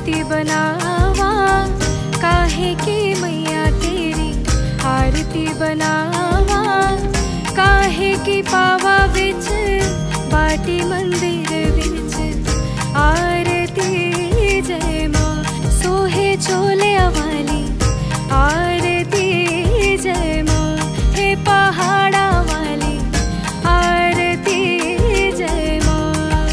आरती बनावा काहे की मैया तेरी आरती बनावा काहे की पावा विच बाटी मंदिर विच आरती जय माँ सोहे चोले वाली आरती जय माँ हे पहाड़ा वाली आरती जय माँ।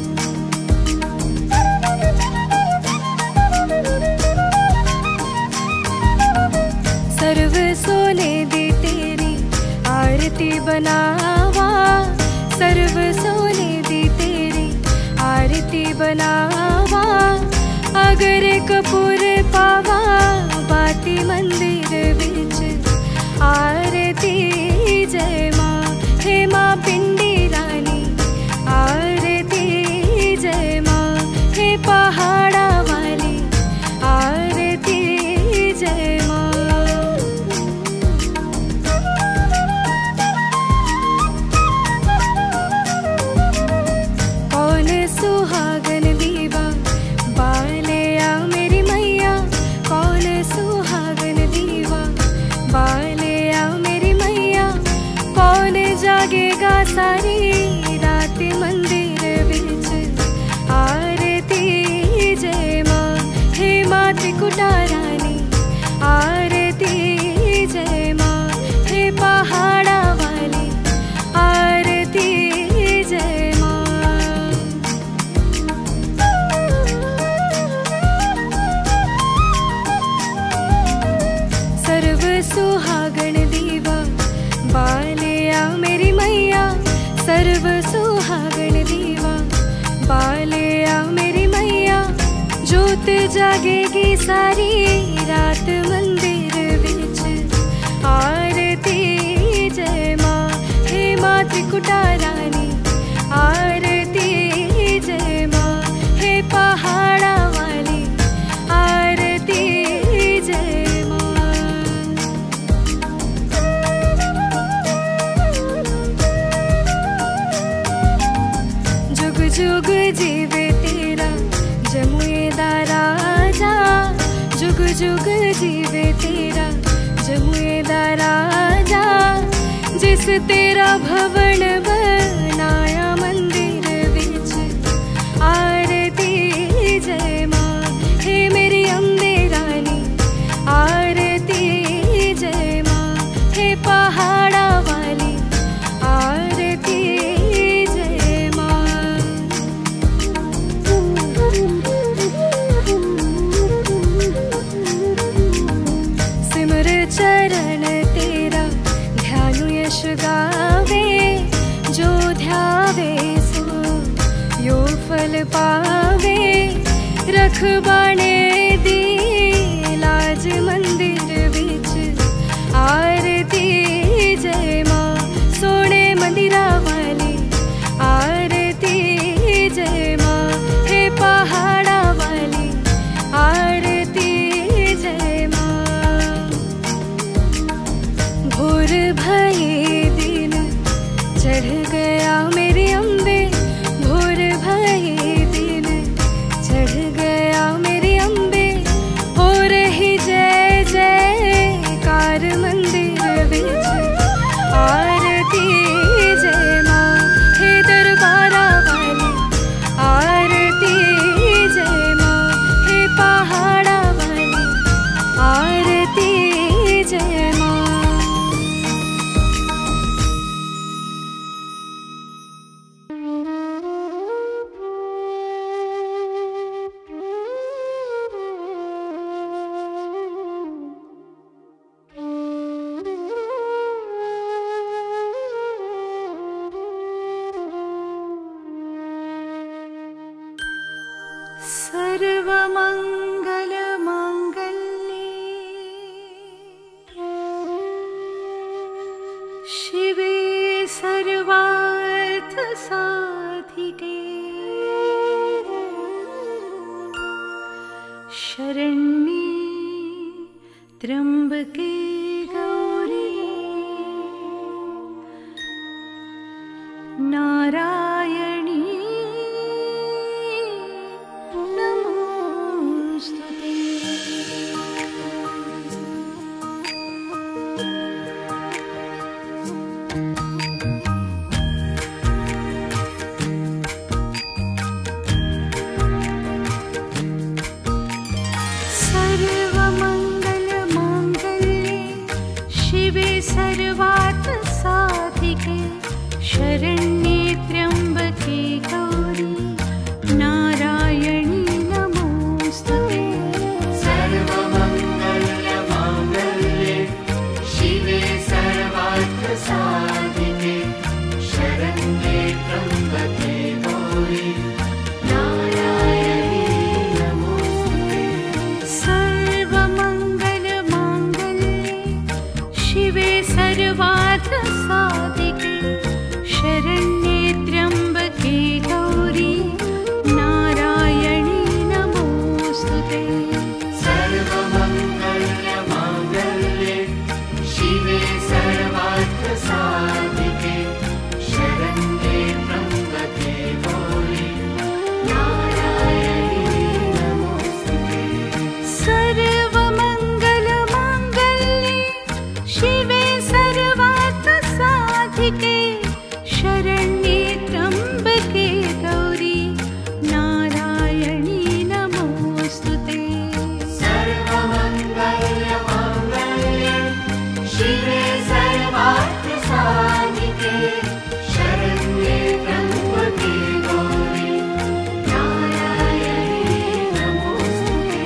सर्व सोने दी तेरी आरती बनावा सर्व सोने दी तेरी आरती बनावा अगर कपूर पावा बाती मंदिर विच आरती जय माँ हे माँ पिंडी रानी आरती जय माँ हे पहाड़ा वाली आरती जय माँ। कौन सुहागन दीवा बालिया मेरी मैया कौन सुहागन दीवा बालिया मेरी मैया कौन जागेगा सारी रात मंदिर विच आरती जय माँ हे माँ त्रिकुटा रानी आरती जय माँ हे पहाड़ा वाली आरती जय माँ। सर्व सुहागन दीवा बालिया मेरी मैया सर्व सुहागन दीवा बालिया मेरी मैया जोत जागेगी सारी रात मंदिर विच आरती जय माँ हे माँ त्रिकुटा रानी आरती जय माँ हे पहाड़ा वाली आरती जय माँ। जुग जुग जीवे तेरा जमुए दा राजा जुग जुग जीवे तेरा जमुए दा राजा जिस तेरा भवन बनाया मंदिर विच आरती जय माँ हे मेरी अम्बे रानी आरती जय माँ हे पहाड़ा वाली आरती जय माँ। सिमर चरण तेरा ध्यानु यश गावे जो ध्यावे सो यो फल पावे रखबाणे दी लाज मंदिर विच आरती जय माँ सोने मंदिरा वाली आरती जय माँ हे पहाड़ा वाली आरती जय माँ। भोर भये दिन चढ़ गया मेरी अम्बे भोर भये दिन चढ़ गया मेरी अम्बे हो रही जय जयकार मंदिर विच आरती जय माँ हे दरबारा वाली आरती जय माँ हे पहाड़ा वाली आरती जय माँ। सर्वमंगल मांगल्ये शिवे सर्वार्थ साधिके शरण्ये त्र्यंबके गौरी नारायणी नमोस्तुते। शिवे सर्वार्थसाधिके शरण्ये त्र्यम्बके गौरी नारायणी नमोस्तुते। सर्वमङ्गलमाङ्गल्ये शिवे सर्वार्थसाधिके शरण्ये त्र्यम्बके गौरी नारायणी नमोस्तुते। सर्वमङ्गलमाङ्गल्ये शिवे सर्वार्थसाधिके शरण्ये त्र्यम्बके गौरी नारायणी नमोस्तुते। सर्वमङ्गलमाङ्गल्ये शिवे सर्वार्थसाधिके शरण्ये त्र्यम्बके गौरी नारायणी नमोस्तुते। सर्वमङ्गलमाङ्गल्ये शिवे सर्वार्थसाधिके शरण्ये त्र्यम्बके गौरी नारायणी नमोस्तुते। सर्वमङ्गलमाङ्गल्ये शिवे सर्वार्थसाधिके शरण्ये त्र्यम्बके गौरी नारायणी नमोस्तुते।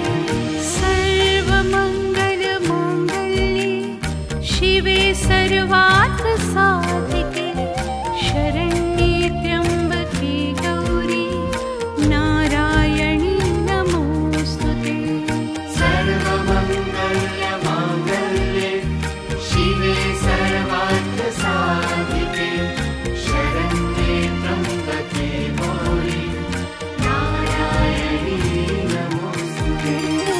सर्वमङ्गलमाङ्गल्ये शिवे सर्वार्थसाधिके शरण्ये त्र्यम्बके गौरी नारायणी नमोस्तुते। सर्वमङ्गलमाङ्गल्ये शिवे सर्वार्थसाधिके शरण्ये त्र्यम्बके गौरी नारायणी नमोस्तुते।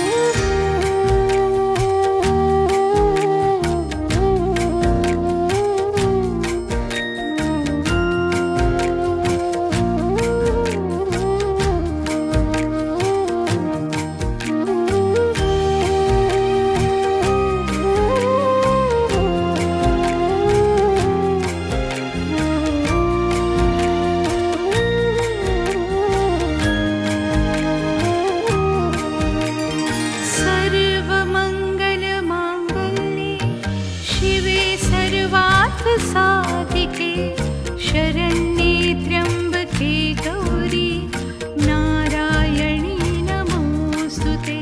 सर्वमङ्गलमाङ्गल्ये शिवे सर्वार्थसाधिके शरण्ये त्र्यम्बके गौरी नारायणी नमोस्तुते।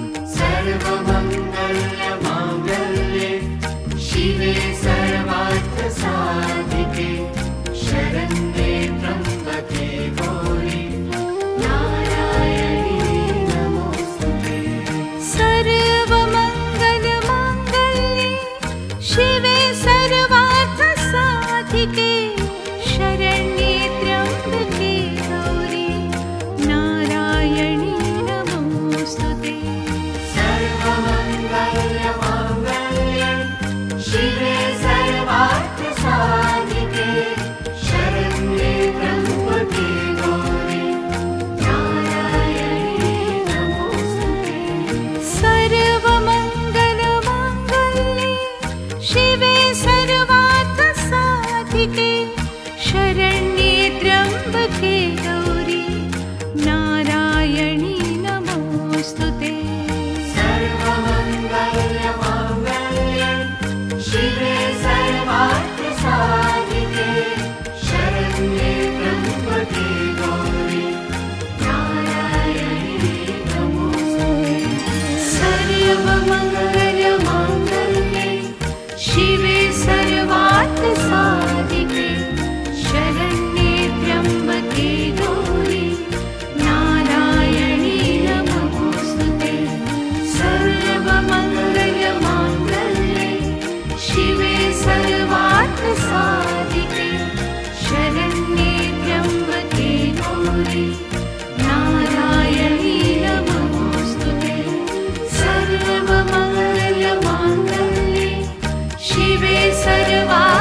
सर्वमङ्गलमाङ्गल्ये शिवे सर्वार्थसाधिके शरण्ये त्र्यम्बके गौरी नारायणी नमोस्तुते। सर्वमङ्गलमाङ्गल्ये शिवे सर्वार्थसाधिके शरण्ये त्र्यम्बके गौरी नारायणी नमोस्तुते। सर्वमङ्गलमाङ्गल्ये शिवे सर्वार्थसाधिके शरण्ये त्र्यम्बके गौरी नारायणी नमोस्तुते। सर्वमङ्गलमाङ्गल्ये शिवे सर्वार्थसाधिके शरण्ये त्र्यम्बके गौरी नारायणी नमोस्तुते। सर्वमङ्गलमाङ्गल्ये शिवे सर्वार्थसाधिके शरण्ये त्र्यम्बके गौरी नारायणी नमोस्तुते। सर्वमङ्गलमाङ्गल्ये शिवे सर्वार्थसाधिके शरण्ये त्र्यम्बके गौरी नारायणी नमोस्तुते। सर्वमङ्गलमाङ्गल्ये शिवे सर्वार्थसाधिके शरण्ये त्र्यम्बके गौरी नारायणी नमोस्तुते। सर्वमङ्गलमाङ्गल्ये शिवे सर्वा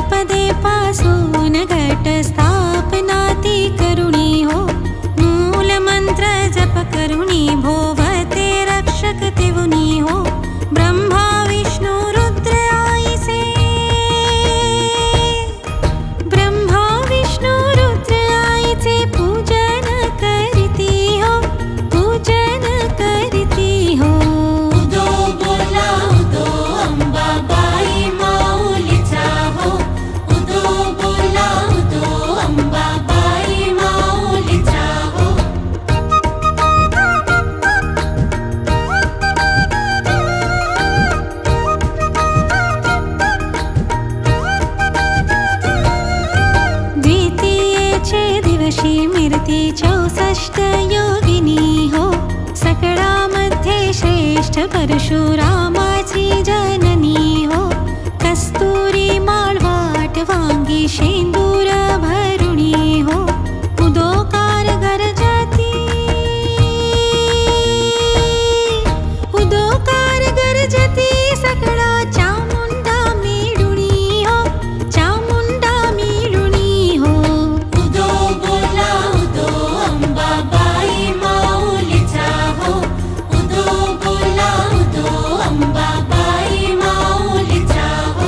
पदे पासून घट स्थापनाती करुणी हो मूल मंत्र जप करुणी भोवते रक्षक तिवुनी हो ब्रह्मा विष्णु रुद्र आईसे ब्रह्मा विष्णु रुद्र आईचे पूजन करती हो पूजन करती हो उदो बोला उदो अंबाबाई माऊलीचा हो उदो बोला उदो अंबाबाई माऊलीचा हो द्वितीयेचे दिवशी मिरती 64 योगिनी हो सकळामध्ये श्रेष्ठ परशुरामाची जननी हो कस्तुरी माळवाट वांगी शेंदूर भरुणी हो उदोकार गरजती उदोकार गरजती सकळा चामुंडा मिळुणी हो चामुंडा मिळुणी हो उदो बोला उदो अंबाबाई माऊलीचा हो उदो बोला उदो अंबाबाई माऊलीचा हो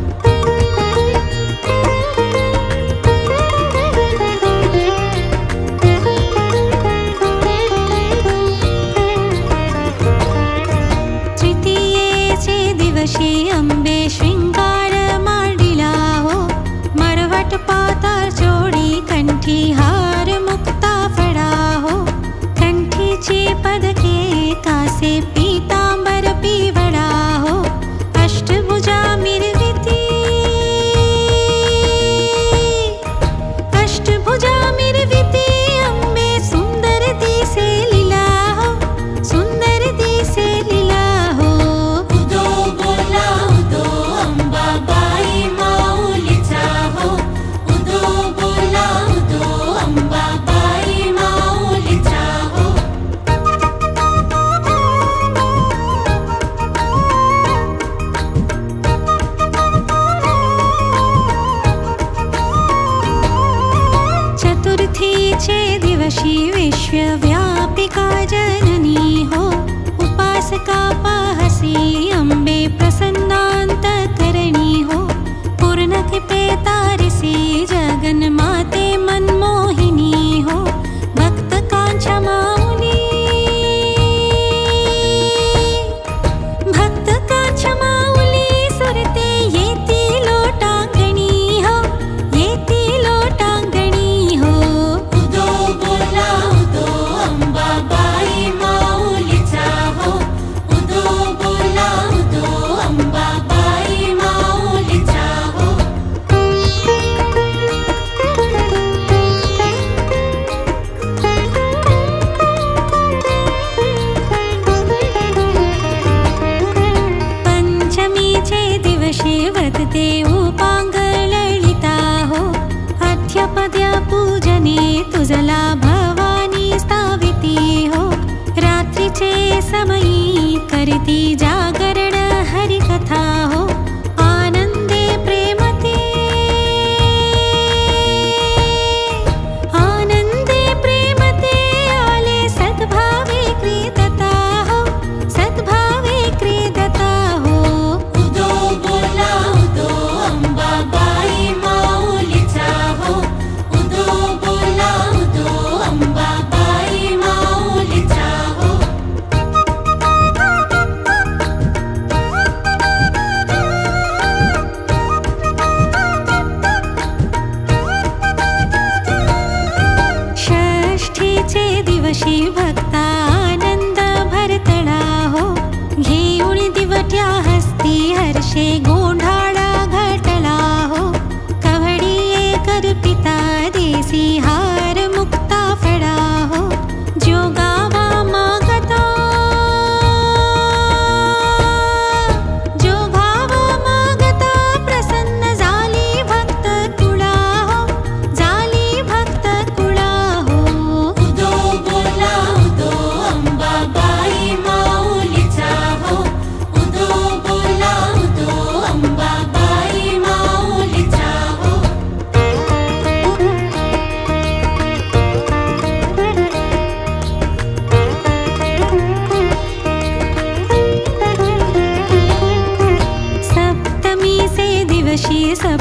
तृतीयेचे दिवशी अंबे श्रृंगार मांडिला हो मरवट पाताळ जोडी कंठी हार मुक्ता फडा हो कंठीची पदके कासे पीतांबर पिवळा हो अष्टभुजा मिरविती अष्टभुजा मिरविती अंबे सुंदर दिसे लीला हो सुंदर दिसे लीला हो उदो बोला उदो अंबाबाई माऊलीचा हो उदो बोला उदो अंबाबाई माऊलीचा हो चतुर्थीचे दिवशी विश्वव्यापिका जननी हो उपासका पाहसी अंबे प्रसन्नांतकरणी हो पूर्ण कृपे तारिसी जगन्माते मनमोहिनी हो भक्त कांच्या माऊली भक्त कांच्या माऊली सुरते येती लोटांगणी हो येती लोटांगणी हो उदो बोला उदो अंबाबाई माऊलीचा हो उदो बोला उदो अंबाबाई माऊलीचा हो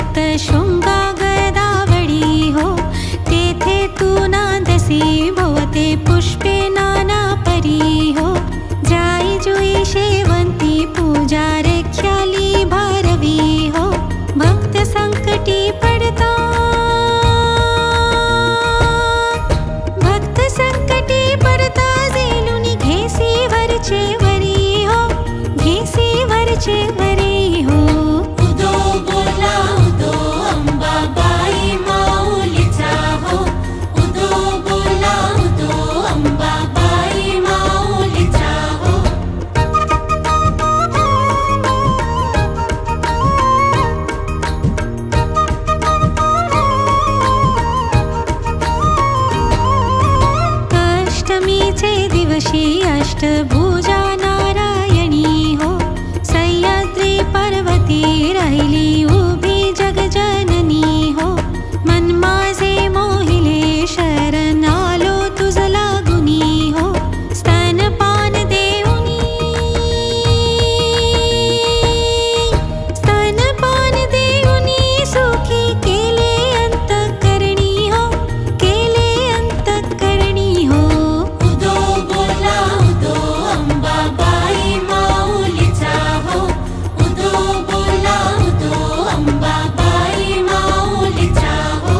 सप्त शृंगा गदावळी हो तेथे तू नांदसी भोवते पुष्पे नाना परी हो जाई जुई शेवंती पूजा रेख्याली भारवी हो भक्त संकटी पडता जेलुनी घेसी वरचे वरी हो घेसी वरचे वरी हो उदो बोला उदो अंबाबाई माऊलीचा हो उदो बोला उदो अंबाबाई माऊलीचा हो अष्टमीचे दिवशी अष्टभुजा नारायणी हो सह्याद्री पर्वती राहिली उभी जगजननी हो मन माझे मोहिले शरण आलो तुझ लागुनी हो स्तनपान देऊनी सुखी केले अंतःकरणी हो केले अंतःकरणी हो उदो बोला उदो अंबाबाई माऊलीचा हो उदो बोला उदो अंबाबाई माऊलीचा हो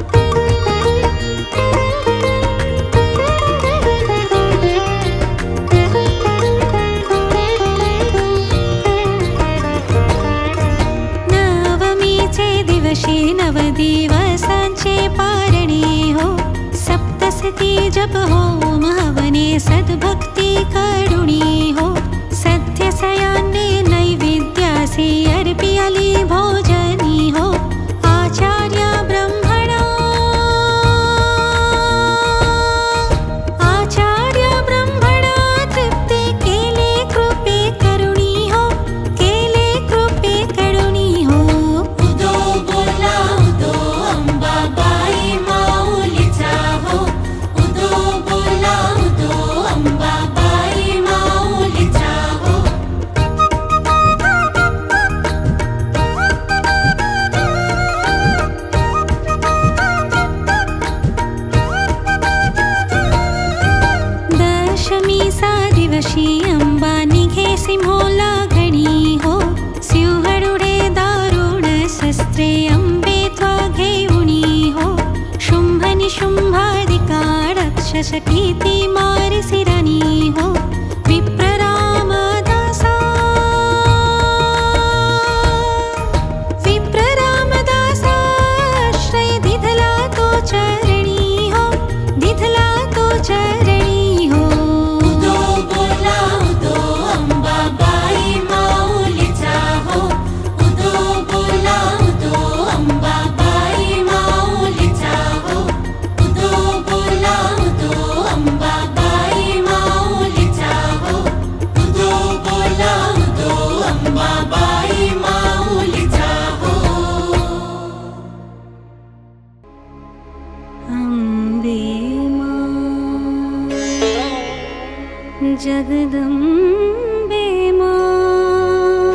नवमीचे दिवशी नवदिवसांचे पारणे हो सप्तसती जप होम हवने सद्भक्ती करुणी हो सत्य सयाने नैवेद्यासी अर्पी आली भोजनी हो आचार्य ब्रह्मणा तृप्ते केले कृपे करुणी हो केले कृपे करुणी हो उदो बोला उदो अंबाबाई माऊलीचा हो उदो बोला उदो अंबाबाई माऊलीचा हो दशमीचा दिवशी अंबा निघे सिंहोला गणी हो सिंहरुडे दारुण शस्त्रे अंबे त्वा घेऊनी हो शुंभ निशुंभादिका राक्षस कीर्ती मारिसी राणी हो विप्ररामदासा आश्रय दिधला तो चरणी हो दिधला तो चरणी हो उदो बोला उदो अंबाबाई माऊलीचा हो उदो बोला उदो अंबाबाई माऊलीचा हो उदो बोला उदो अंबाबाई माऊलीचा हो उदो बोला उदो अंबाबाई माऊलीचा हो अंबे मां जगदंबे मां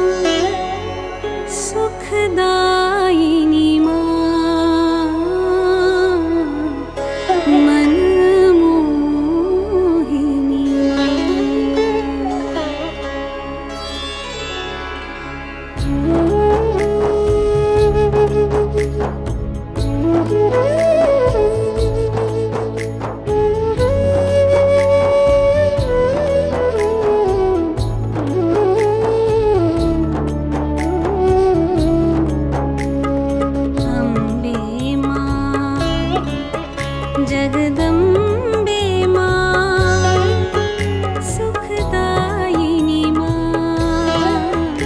सुखदायिनी मां मनमोहिनी जगदंबे मां सुखदायिनी मां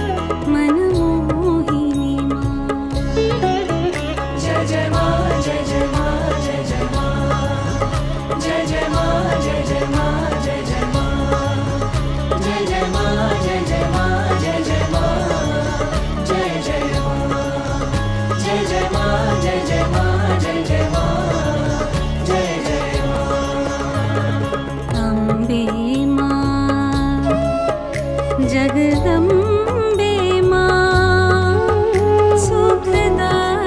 मनमोहिनी मां जय जय मां जय जय मां जय जय मां जय जय मां जय जय मां जय जय मां जय जय मां जय जय मां जय जय मां जय जय मां जय जय मां जय जय मां जय जय मां जय जय मां अंबे मां जगदंबे मां सुखदायिनी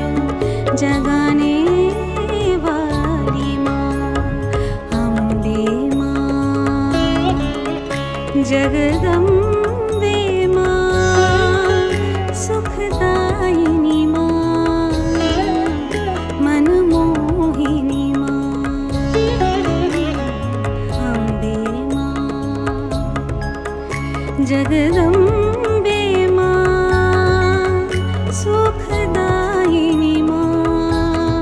जगाने वाली माँ अम्बे माँ, जगदम्बे माँ, सुखदायिनी माँ, मनमोहिनी माँ अम्बे माँ, जगदम्बे माँ, सुखदायिनी माँ,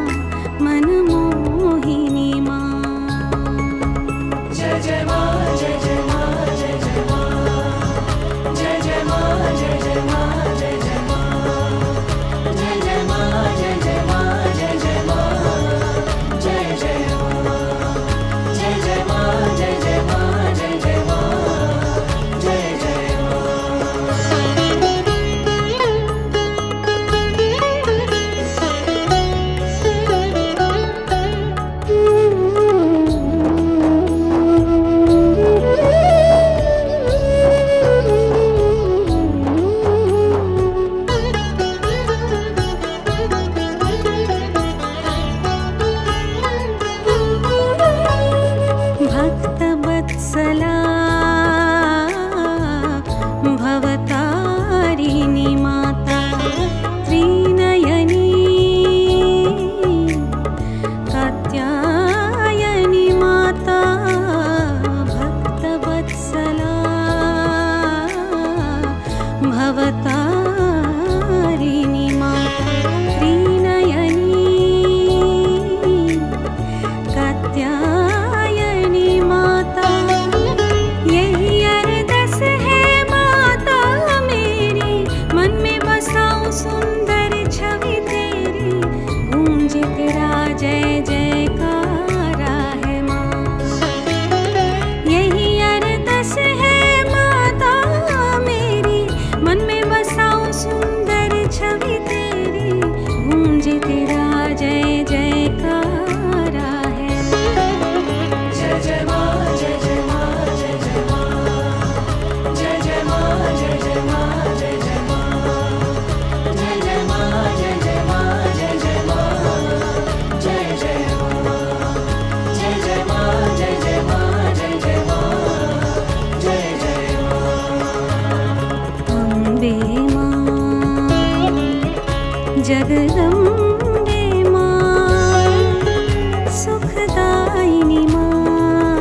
मनमोहिनी माँ। जय जय माँ, जय जय माँ, जय जय माँ, जय जय माँ, जय जय माँ, जय जय माँ, जय जय माँ, जय जय माँ, जय जय माँ, जय जय माँ, जय जय माँ, जय जय माँ, जय जय माँ, जय जय माँ। भक्तवत्सला भवतारिणी माता त्रिनयनी कात्यायनी माता भक्तवत्सला भवतारिणी माता त्रिनयनी कात्यायनी माता, यही अरदस है माता मेरी, मन में बसाऊं सुंदर छवि तेरी, गूंजे तेरा जय जयकारा है माँ। यही अरदस है माता मेरी, मन में बसाऊं सुंदर छवि तेरी, गूंजे तेरा जय जयकारा है। जय जय माँ, जय जय माँ, जय जय माँ, जय जय माँ, जय जय माँ, जय जय माँ, जय जय माँ, जय जय माँ, जय जय माँ, जय जय माँ, जय जय माँ, जय जय माँ, जय जय माँ, जय जय माँ। अम्बे माँ, जगदम्बे माँ, सुखदायिनी माँ,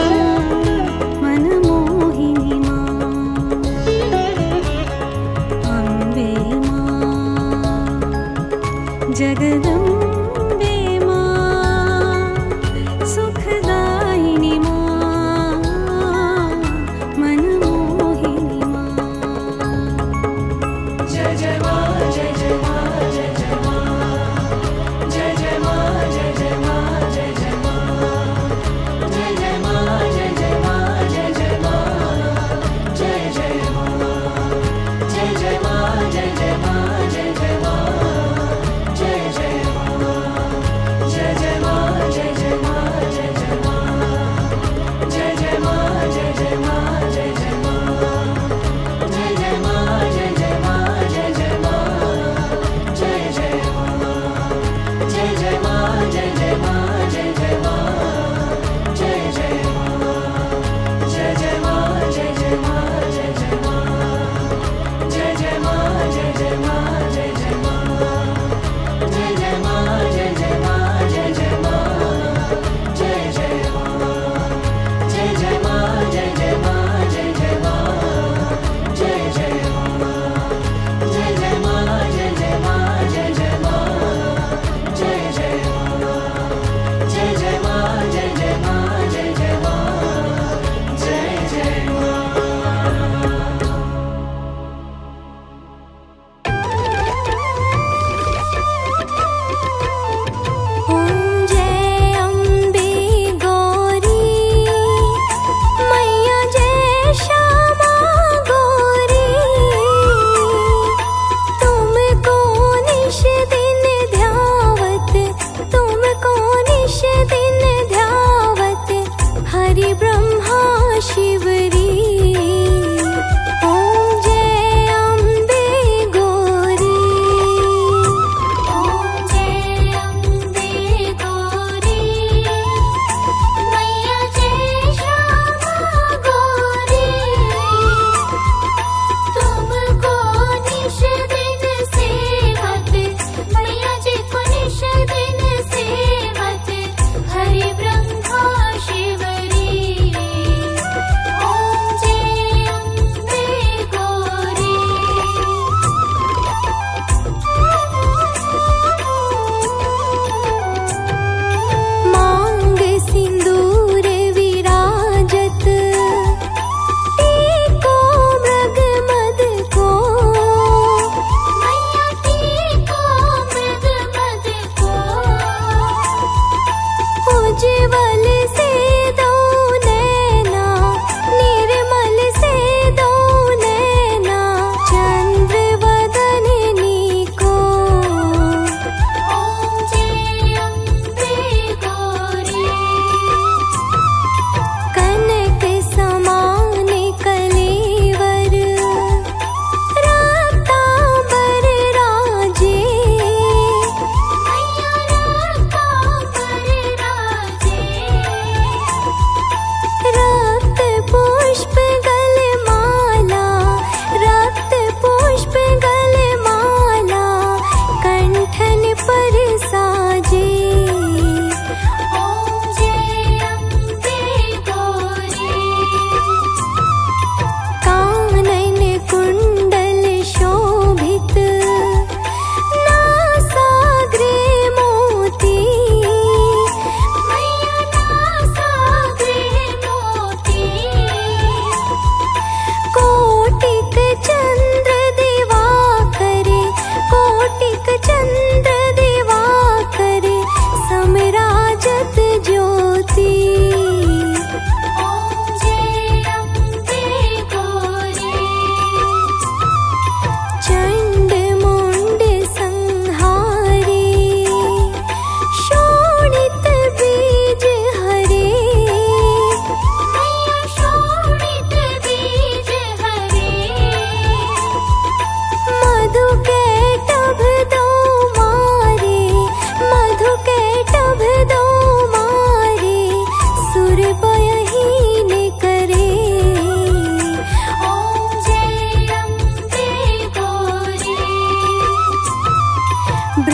मनमोहिनी माँ अम्बे माँ, जगदम्बे माँ, सुखदायिनी माँ, मनमोहिनी माँ। जय जय माँ, जय जय माँ, जय जय माँ, जय जय माँ, जय जय माँ, जय जय माँ, जय जय माँ, जय जय माँ, जय जय माँ, जय जय माँ, जय जय माँ, जय जय माँ, जय जय माँ, जय जय माँ।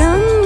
नम